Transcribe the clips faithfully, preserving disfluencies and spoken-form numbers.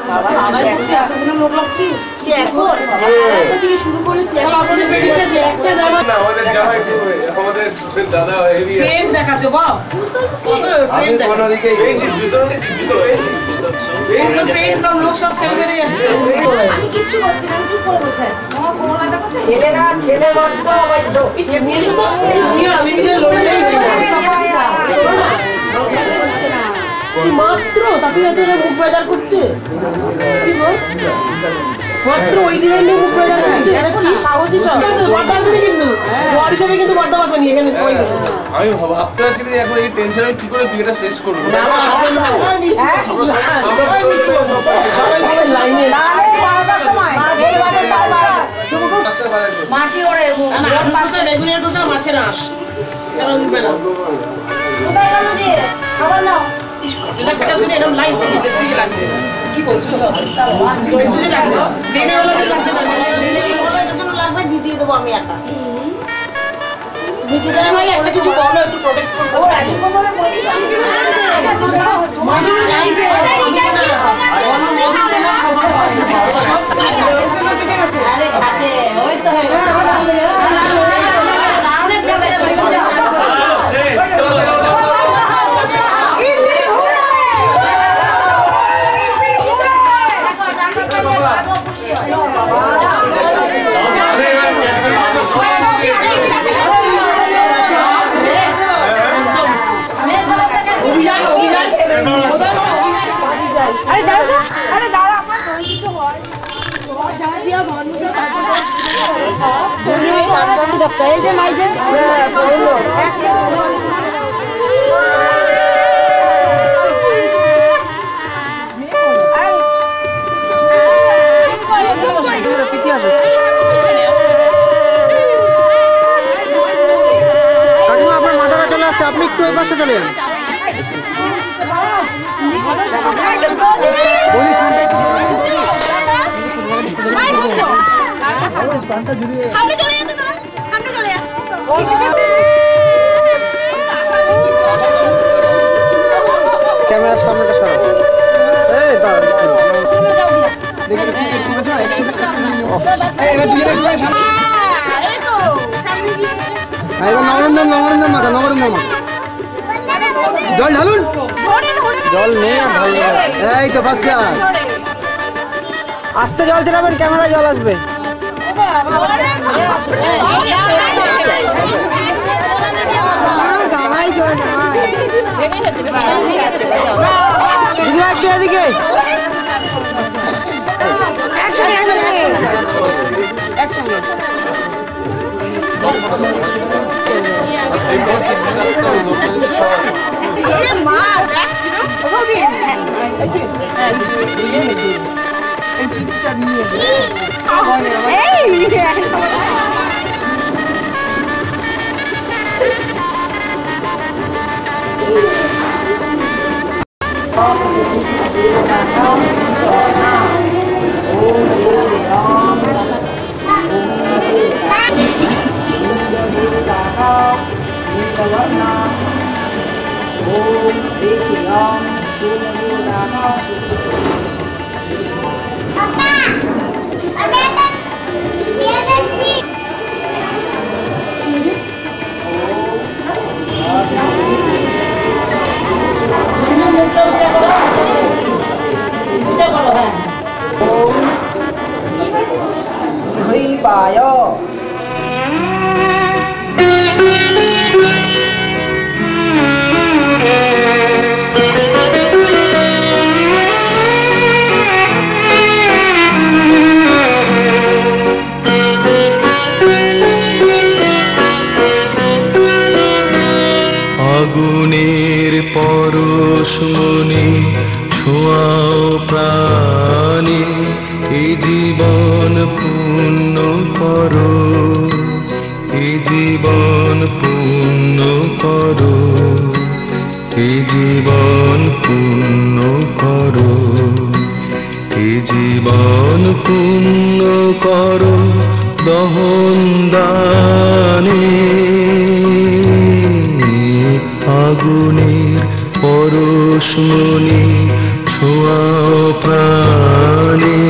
মাত্র তাতে মুখ বাজার করছে মাত্র ওই দিনের নিয়ে মুখ বাজার করছে কিন্তু বর হিসেবে কিন্তু বড্ড বাসা নিয়ে এখানে আমি ভাবতে পারছি যে এখন এই টেনশন আমি কি করে বিয়েটা শেষ করবো লাইনে মাছি ওরে রেগুলার বসে মাছের আঁশ সেটা উঠবে না খাবার নাও যেটা কাটার জন্য এরকম লাইন দেখতে লাগবে কি বলছো লাগবে দিনে হলো লাগছে না এটার জন্য লাগবে দিয়ে দেবো আমি একা নিচে যারা ভাই একটা কিছু বলো একটু প্রোটেস্ট করো ও আগে কোন ধরে বলছিস মানে যাই যে আমি না বলো বলতে না সব হয় আরে বাজে ওই তো হয়ে গেছে অনেক কথা अरे दादा अरे दादा আপনার কোন কিছু হয় যা দিয়া বন্ধ তারপর বলি কাজ করতে দাও এই যে মাই যে বললো আপনার মাথাটা চলে আসছে আপনি একটু এই পাশে চলে যান ক্যামেরার সামনেটা সরাও এই দাঁড়া দেখি কি করছ এই এবার দুই মিনিট সামনে এই তো সামনে গিয়ে এই নবরন্দন নবরন্দন মাথা নবরন্দন মাথা জল ঢালুন জল নেই ঢাল এই তো ফার্স্ট ক্লাস আস্তে জল চালাবেন ক্যামেরা জল আসবে দিদি একটু এদিকে একসঙ্গে মা আগুনের পরশমণি ছোঁয়াও প্রাণে এই জীবন পূর্ণ করো এই জীবন পূর্ণ করো এই জীবন পূর্ণ করো এই জীবন পূর্ণ করো দহন দানে আগুনের পরশমণি ছোঁয়াও প্রাণে।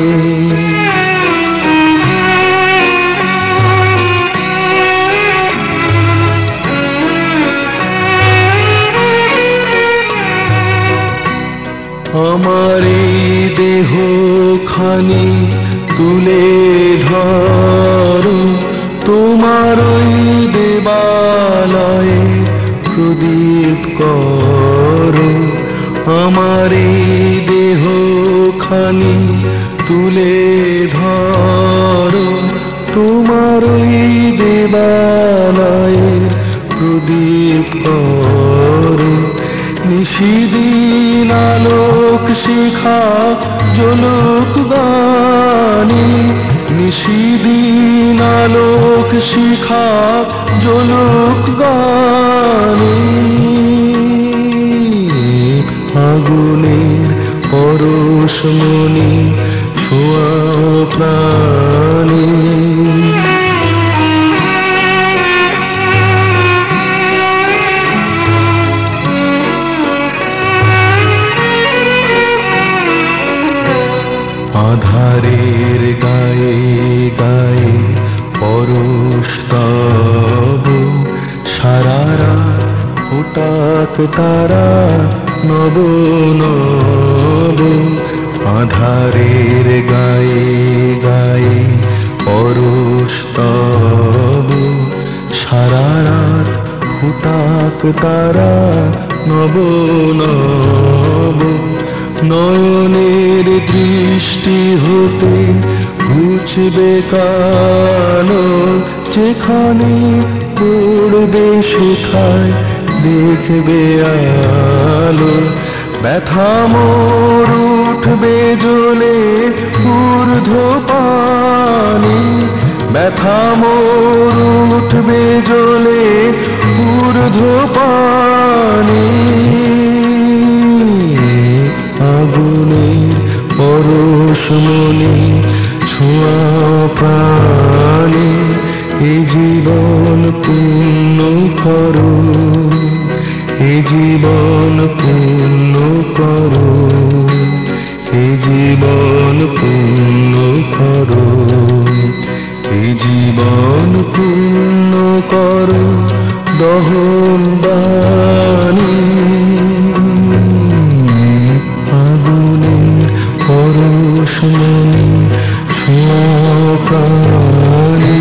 আমার এই দেহ খানি তুলে ধরো, তোমার ওই দেবালয়ে প্রদীপ করো। আমার এই দেহ খানি তুলে ধরো, তোমার ওই দেবালয়ে প্রদীপ করো। নিশিদিন আলোক শিখা জ্বলুক গানে, নিশিদিন আলোক শিখা জ্বলুক গানে। আগুনের পরশমণি ছোঁয়াও প্রাণে। আধারের গায়ে গায়ে পরশ তব, সারা রাত ফোটাক তারা নব নব। আধারের গায়ে গায়ে পরশ তব, সারা রাত ফোটাক তারা নব নব। নয়নের দৃষ্টি হতে ঘুচবে কালো, যেখানে পড়বে সেথায় দেখবে আলো। ব্যথা মোর উঠবে জ্বলে ঊর্ধ্ব পানে, ব্যথা মোর উঠবে জ্বলে ঊর্ধ্ব পানে। আগুনের পরশমণি ছোঁয়াও প্রাণে। এ জীবন পূর্ণ করো, এ জীবন পূর্ণ করো, এ জীবন পূর্ণ করো, এ জীবন পূর্ণ করো দহন দানে। আগুনের পরশমণি ছোঁয়াও প্রাণে।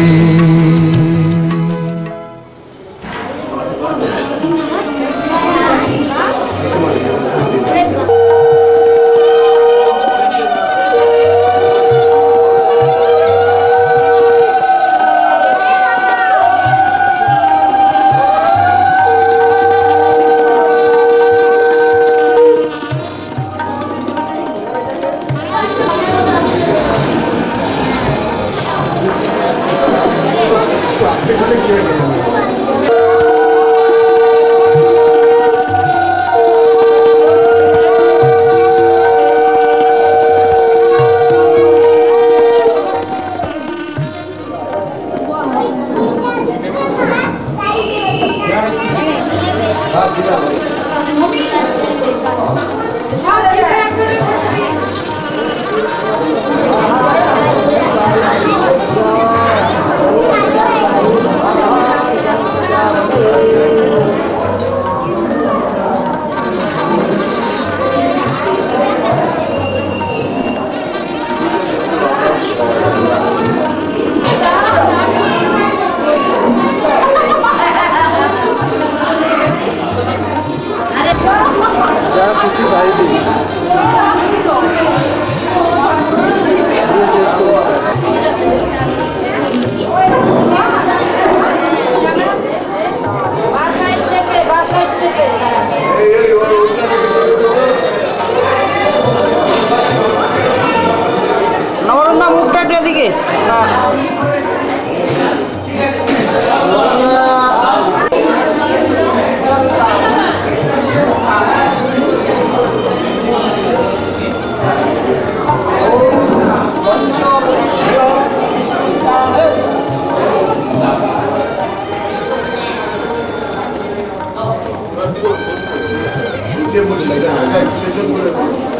কে বলছিল পেছন করে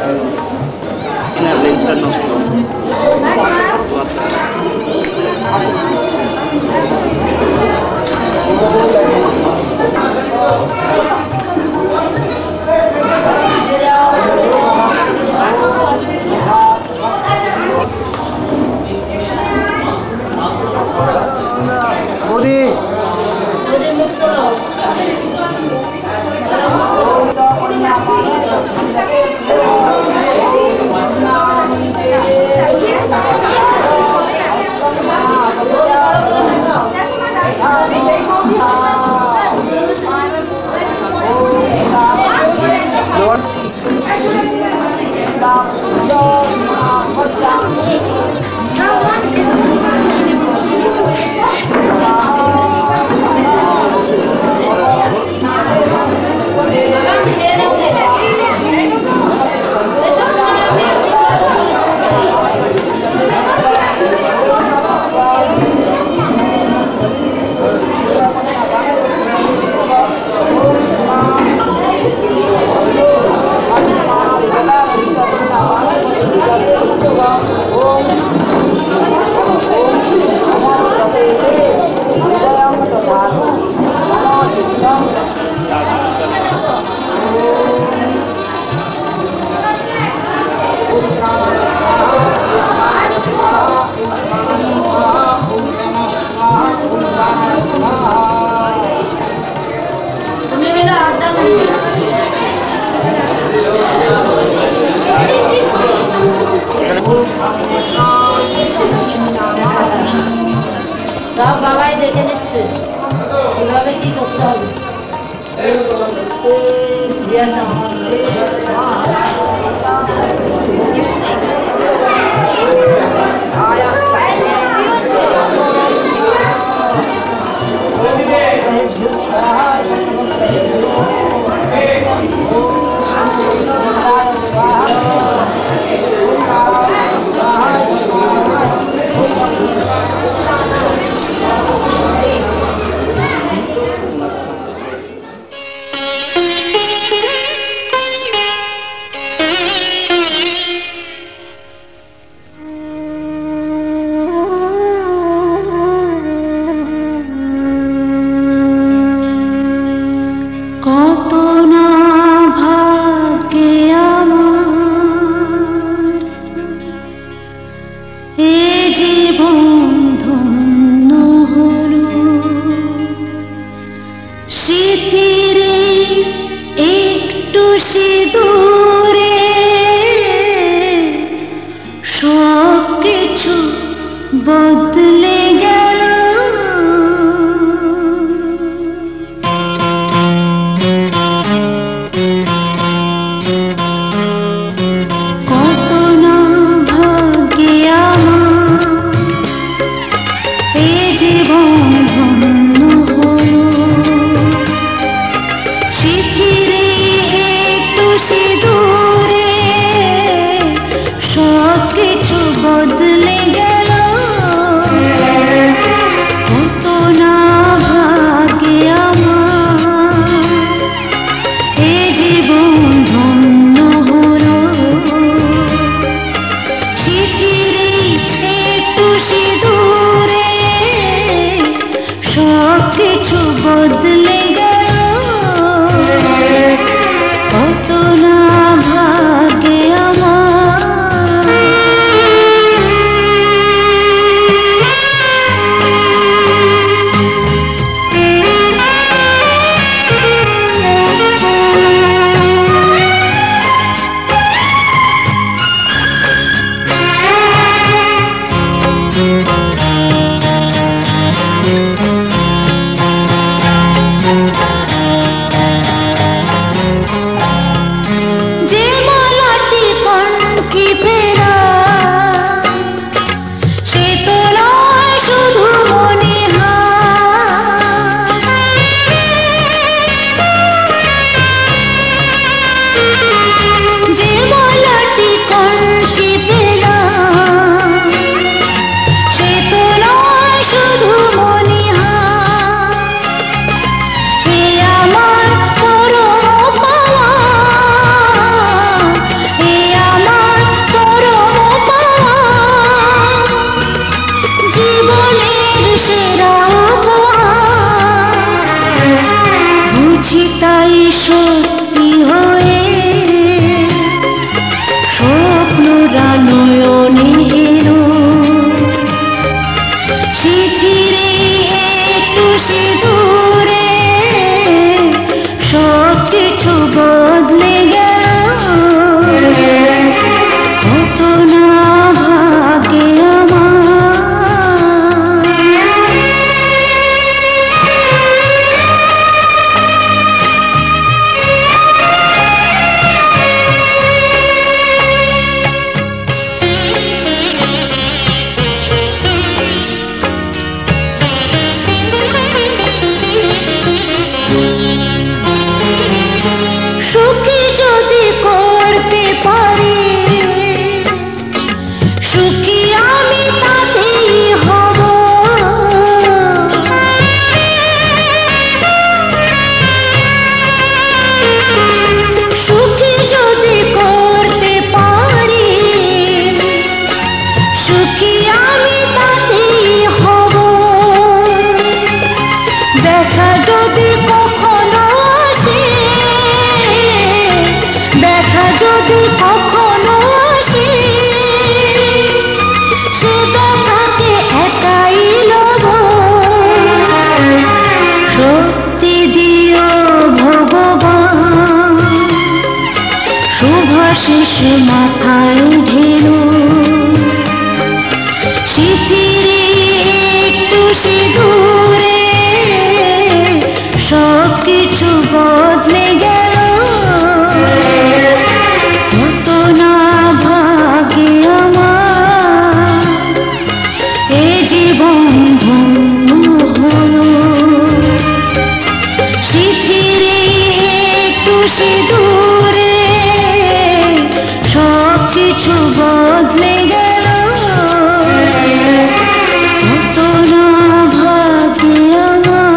লেন্সটা নষ্ট সব বাবাই দেখে নিচ্ছে কিভাবে কি করতে হবে। যদি কখনো আসে সে দেখাতে একাই লব শক্তি দিও ভগবান শুভাশিস মাথায় ঢেলো শিথিরে একটু সিঁদুরে সব কিছু বদলে গেল কত না ভাগে আমার এ জীবন ধন্য হলো শিথিরে একটু সিঁদুরে সব কিছু বদলে গেল কত না ভাগে আমার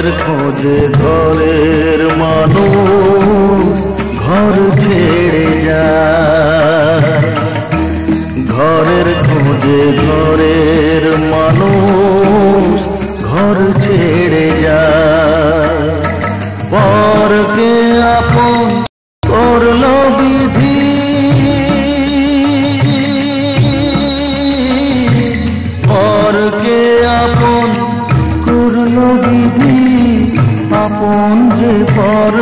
খোঁজে ঘরের মানুষ ঘর ছেড়ে যায়, ঘরের খোঁজে ঘরের মানুষ ঘর ছেড়ে যায়। পরকে আপন করলো বিধি, পরকে আপন করলো বিধি, আপন যে পর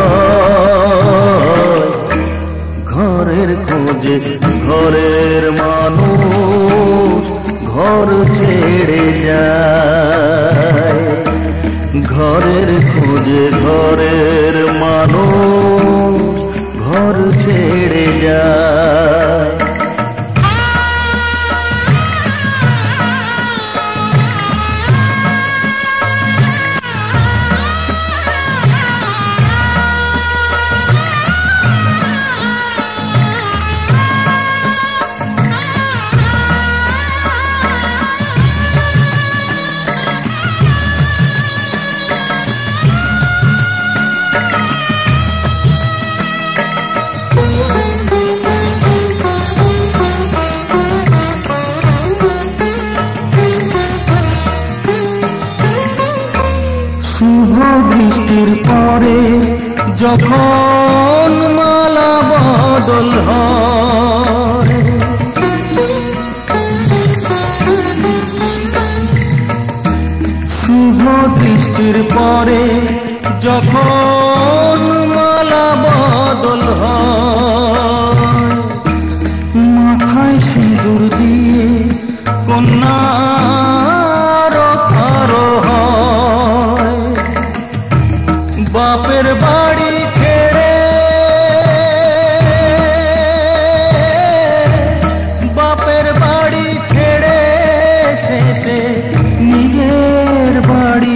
হয়। ঘরের খোঁজে ঘরের মানুষ ঘর ছেড়ে যায়, ঘরের খোঁজে ঘরের মানুষ ঘর ছেড়ে যায়। শুভ দৃষ্টির পরে যখন মালা বদল হয়, শুভ দৃষ্টির পরে যখন মালা বদল হয়, মাথায় সিঁদুর দিয়ে কন্যার কারো হয়। বাপের বাড়ি ছেড়ে, বাপের বাড়ি ছেড়ে শেষে নিজের বাড়ি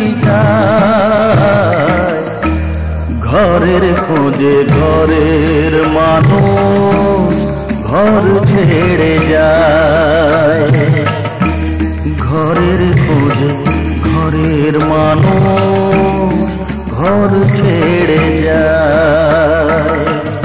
যায়। ঘরের খোঁজে ঘরের মানুষ ঘর ছেড়ে যায়, ঘরের খোঁজে ঘরের মানুষ ঘর ছেড়ে যায়।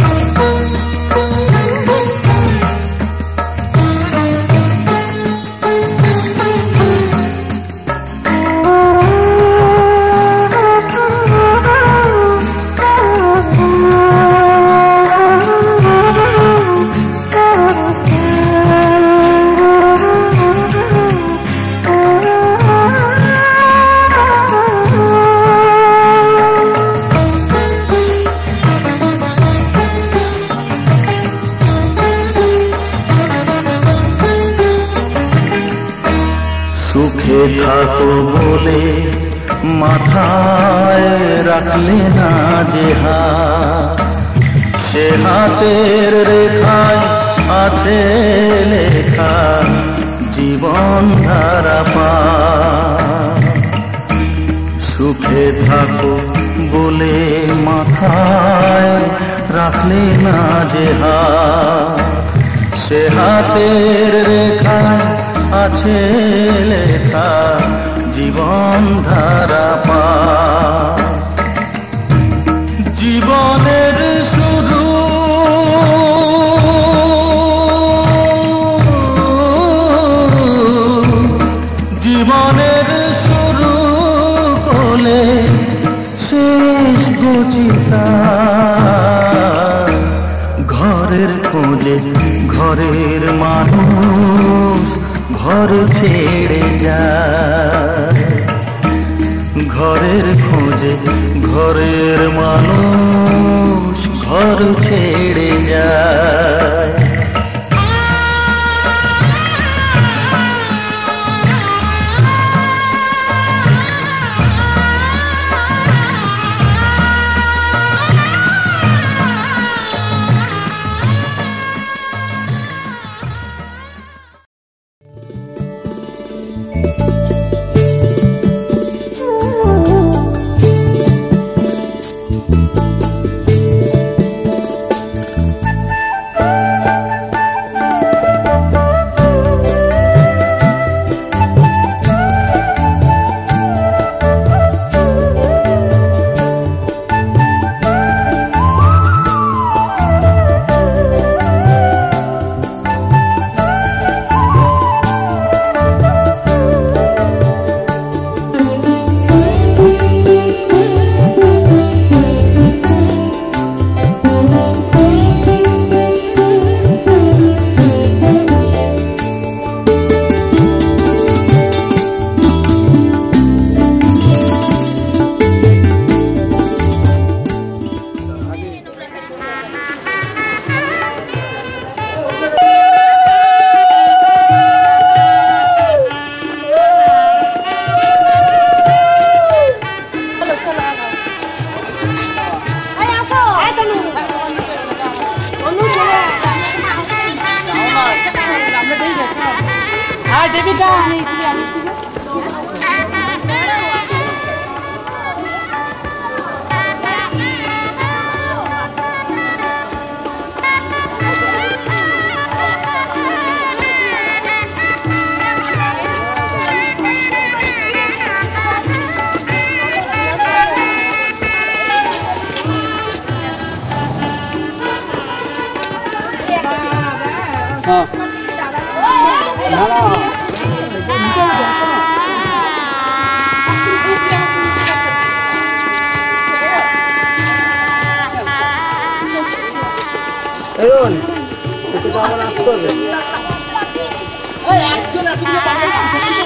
সুখে থাকো বলে মাথায় রাখলে না যে হাত, সে হাতের রেখায় আছে লেখা জীবন ধারা পা। সুখে থাকো বলে মাথায় রাখলে না যে হাত, সে হাতের রেখায় আছে লেখা জীবন ধারা পা। জীবনের শুরু জীবনের শুরু কোলে শেষ গচিতা। ঘরের খোঁজে ঘরের মানুষ ঘর ছেড়ে যায়, ঘরের খোঁজে ঘরের মানুষ ঘর ছেড়ে যায়। Thank you. দেবীটা আমি আমি হ্যাঁ না না এরন একটু যাওয়ার আসতে হবে ওই একজন আসলে পারবে না কিছু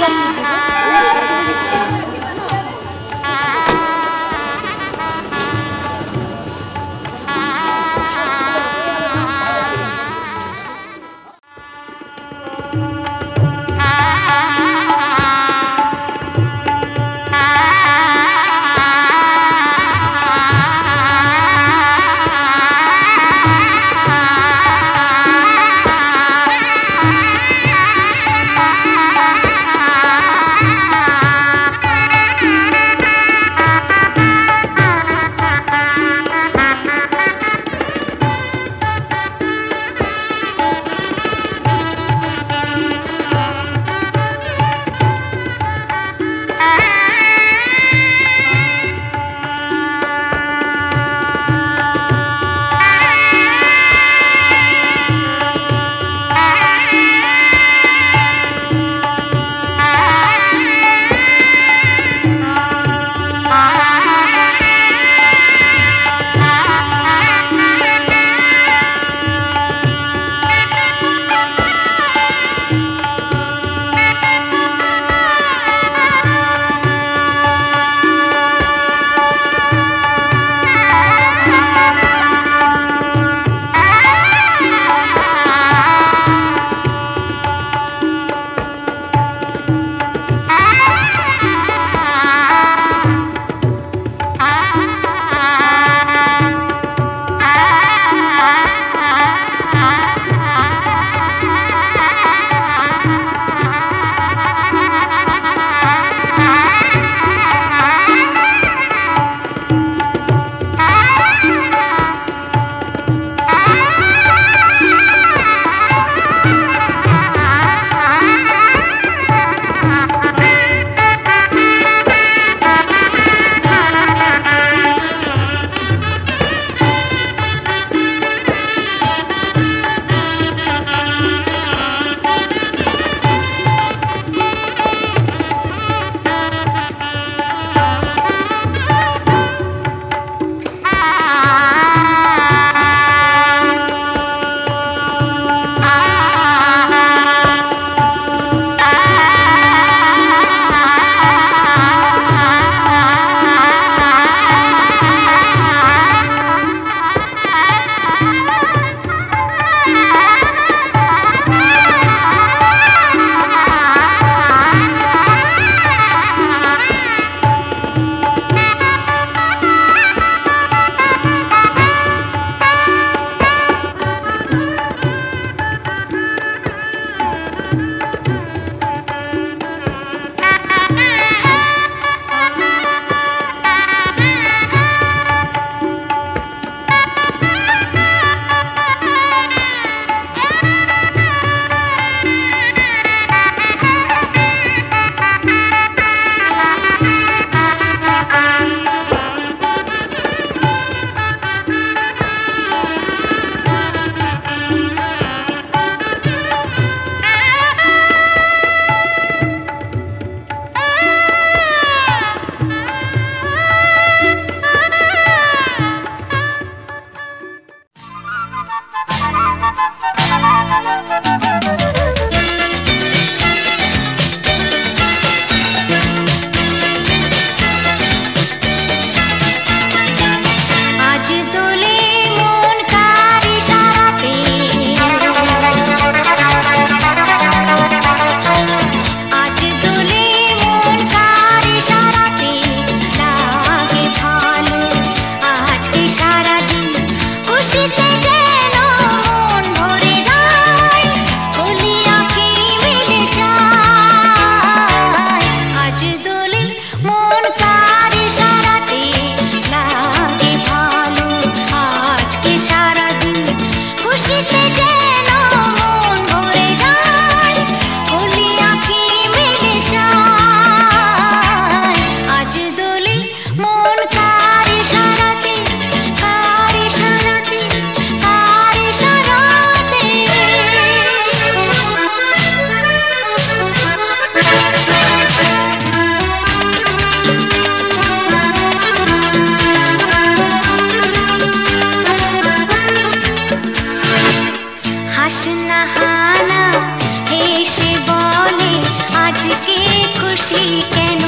হানা হেসে বলে আজকে খুশি কেন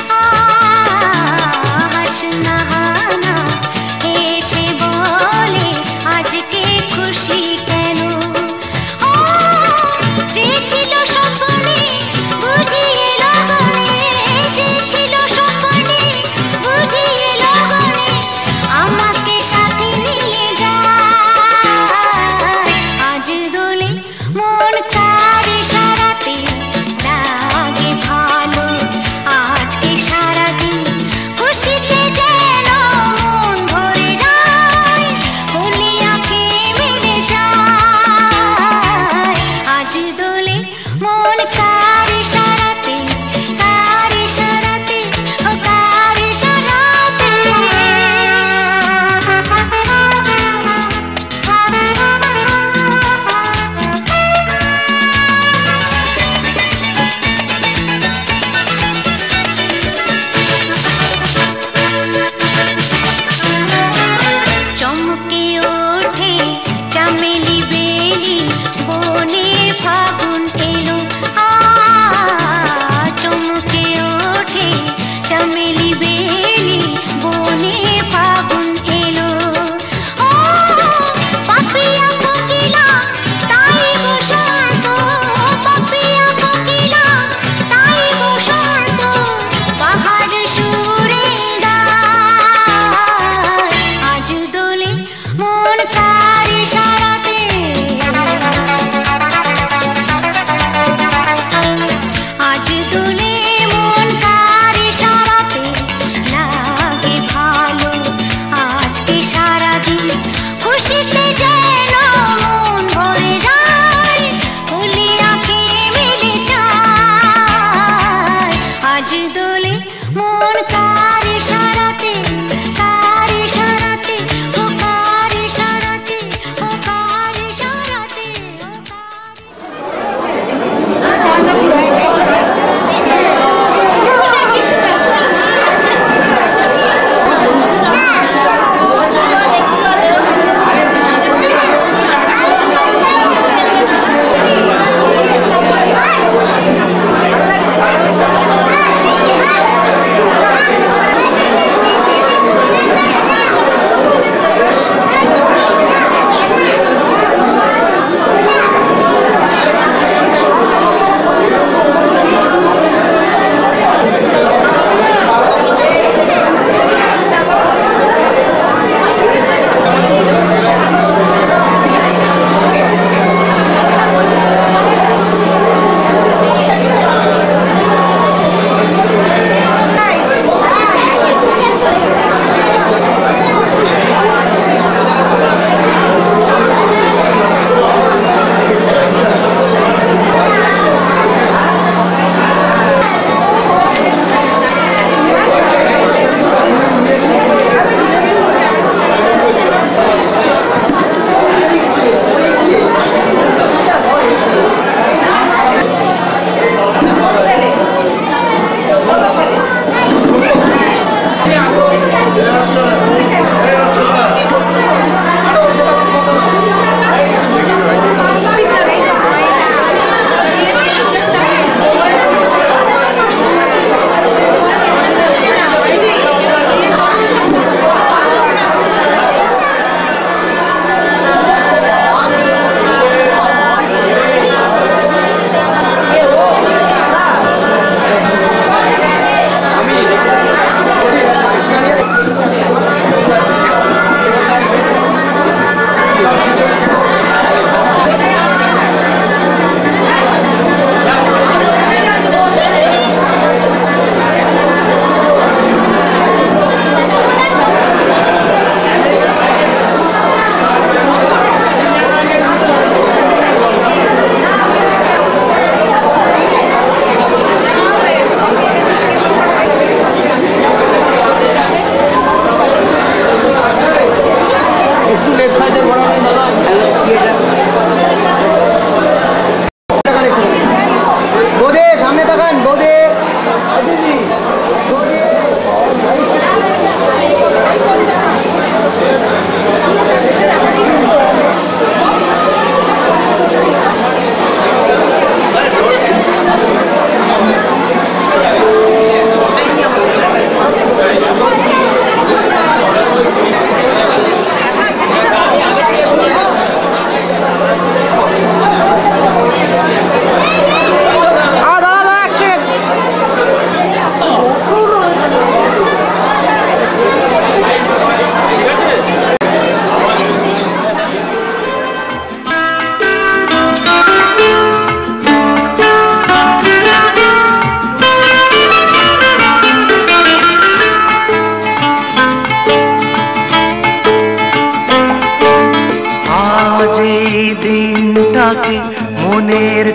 হাসনা হানা হেসে বলে আজকে খুশি কেন যে ছিল স্বপ্নে বুঝিয়ে লগনে যে ছিল স্বপ্নে বুঝিয়ে লগনে আমাকে সাথে নিয়ে যা আজ দোলে মন কার ইশারাতে লাগে ভালো আজকে সারাদিন খুশিতে যেন মন ভরে যায় বলি আঁকে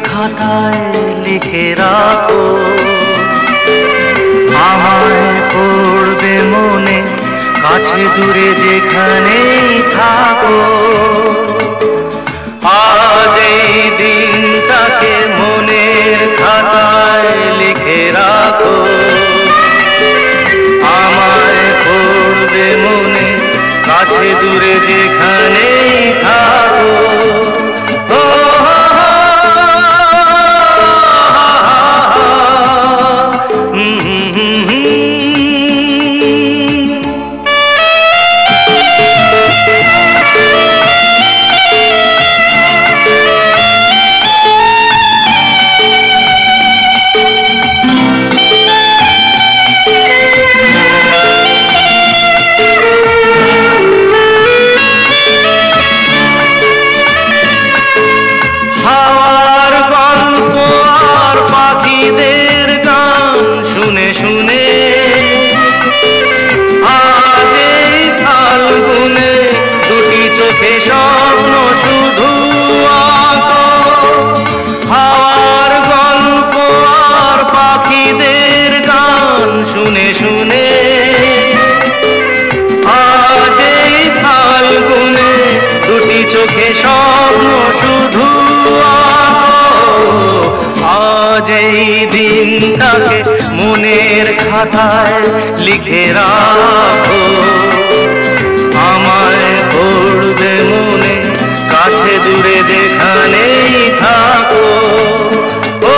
খাতায় লিখে রাখো, আমায় পড়বে মনে কাছে দূরে যেখানেই থাকো। আজ এই দিনটাকে মনের খাতায় লিখে রাখো, আমায় পড়বে মনে কাছে দূরে যেখানেই থাকো। মনের খাতায় লিখে রাখো, আমায় পড়বে মনে কাছে দূরে যেখানেই থাকো। ও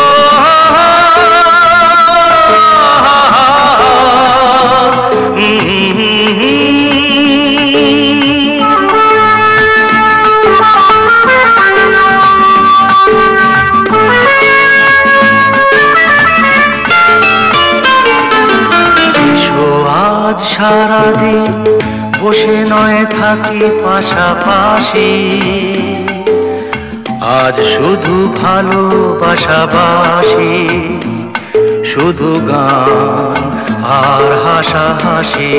সারাদিন বসে নয় থাকি পাশাপাশি, আজ শুধু ভালোবাসাবাসি, শুধু গান আর হাসাহাসি।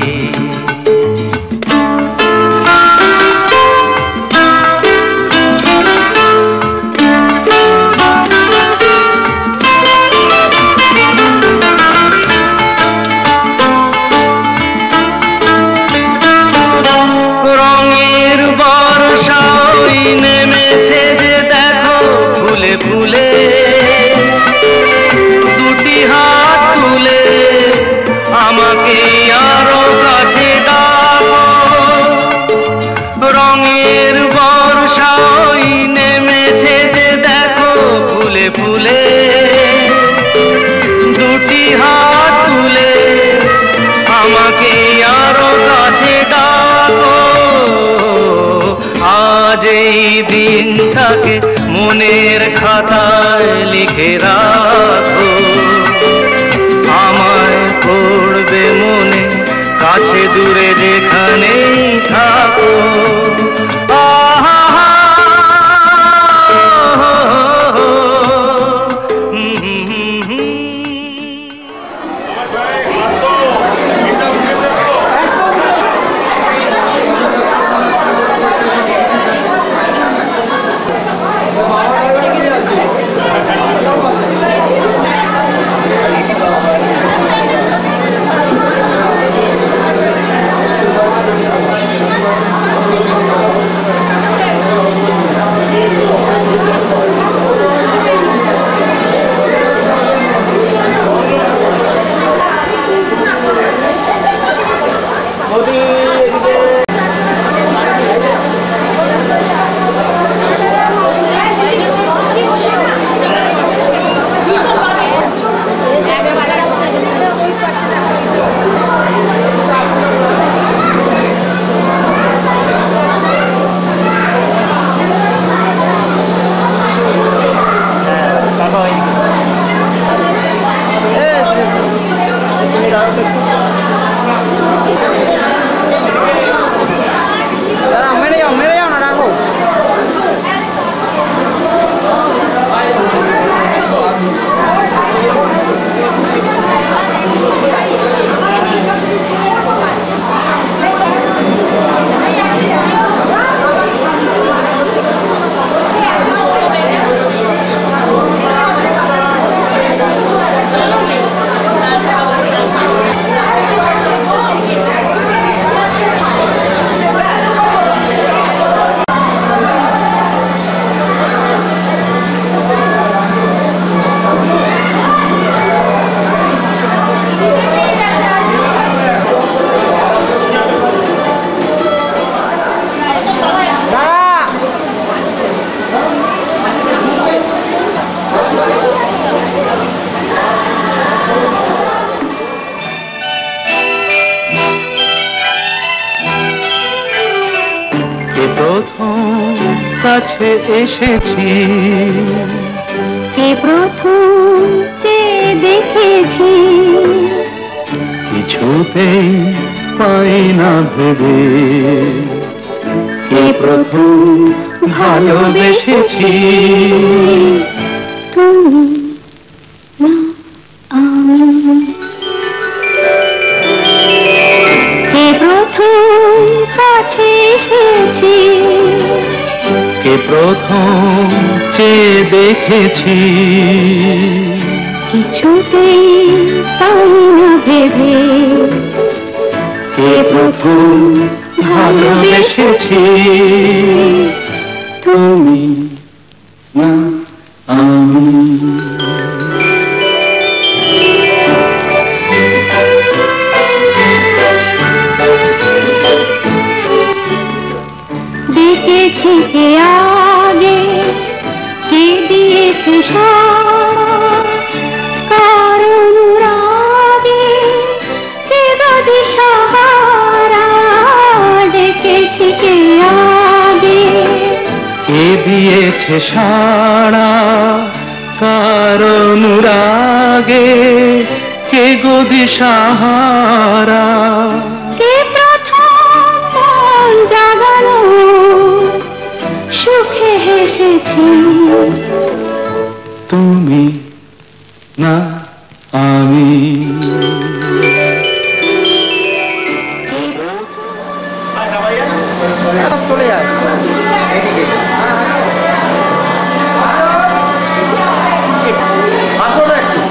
দিনটাকে মনের খাতায় লিখে রাখো, আমায় পড়বে মনে কাছে দূরে যেখানেই থাকো। Thank you. কাছে এসেছি, কে প্রথম চেয়ে দেখেছি, কিছুতেই পাই না ভেবে, কে প্রথম ভালোবেসেছি, তুমি না আমি। কে প্রথম কাছে এসেছি, কে প্রথম চেয়ে দেখেছি, কিছুতেই পাই না ভেবে, কে প্রথম ভালোবেসেছি, তুমি না আমি। দেখেছি কে আগে, কে দিয়েছে সাড়া, কার অনুরাগে কে গদি সাহারা। দেখেছি কে আগে, কে দিয়েছে সাড়া, কার অনুরাগে কে গদি সাহারা, কে প্রথম মন জাগালো সুখে হেসেছি, তুমি না আমি। চলে যায় এদিকে। আসো না একটু।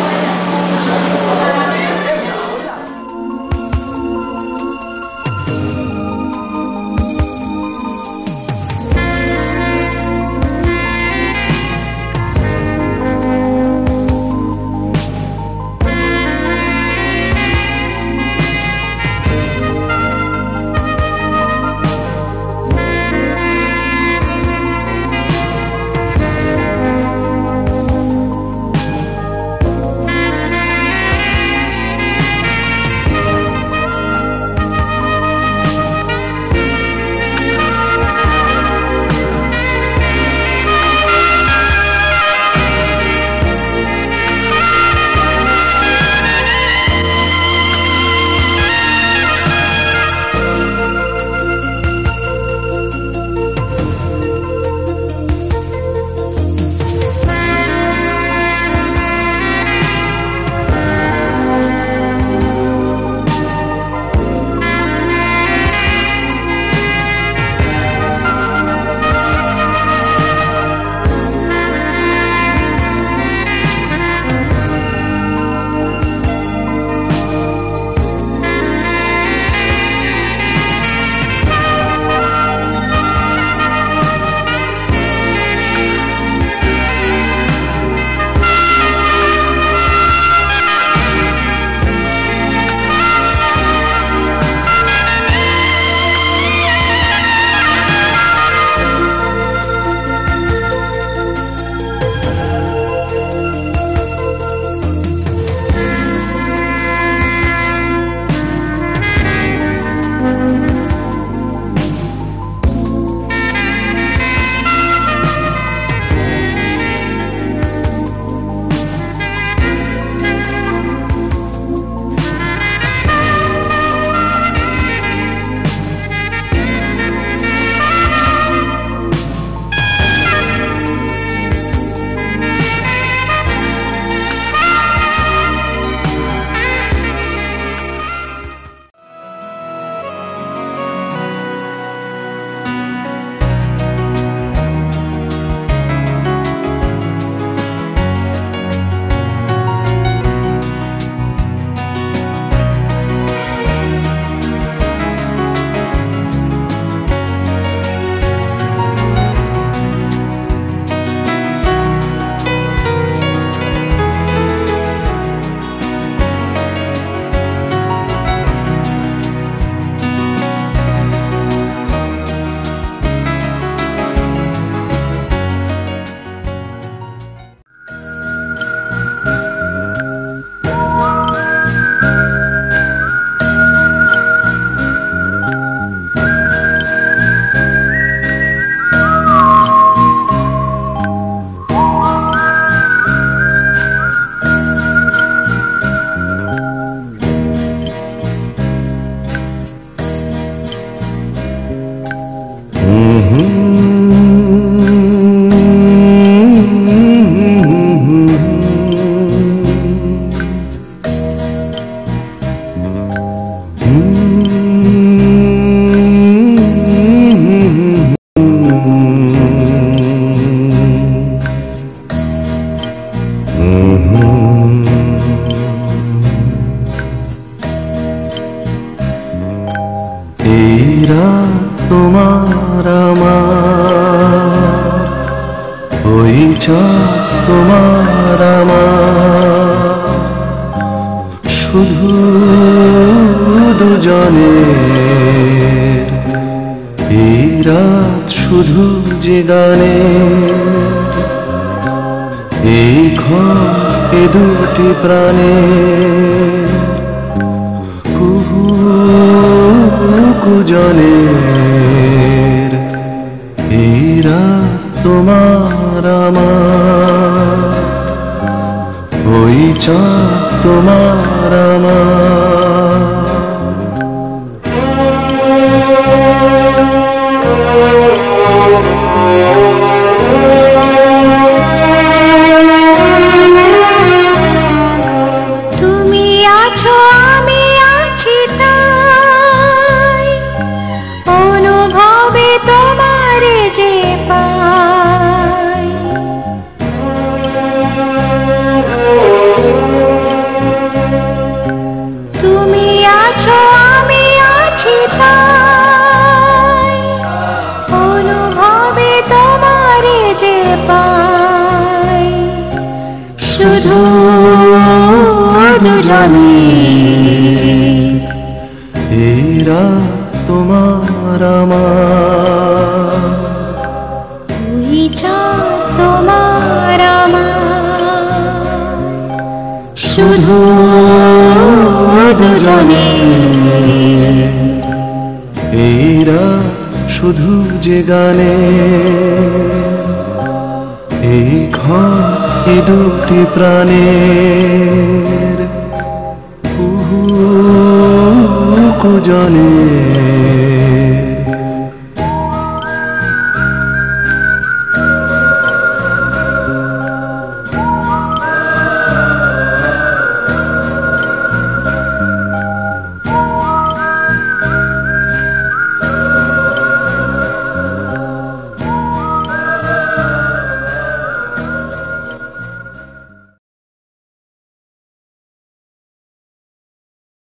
তোমার আমার, শুধু দুজনের এই রাত, শুধু যে গানে এই ক্ষণ এ দুটি প্রাণে কুহু কুজনের এই রাত তোমার আমার, ওই চাঁদ তোমার আমার। তুমি আছো আমি আছি তাই, অনুভবে তোমার যে পাই। তুমি আছো আমি আছি তাই, অনুভবে তোমার যে পাই। শুধু দুজনে এই রাত তোমার আমার, ওই চাঁদ তোমার আমার, শুধু দুজনে এই রাত শুধু যে গানে এই ক্ষণ এ দুটি প্রাণের কুহু কুজনে